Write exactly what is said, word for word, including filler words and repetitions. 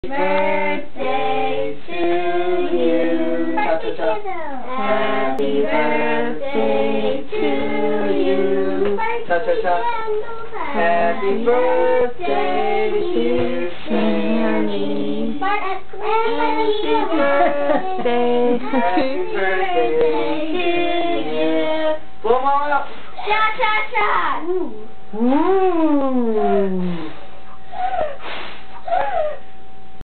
Birthday to you. Happy birthday to you. Cha cha cha. Happy birthday to Sammy. Happy birthday. Happy birthday to you. Blow them all out. Cha cha cha. Ooh.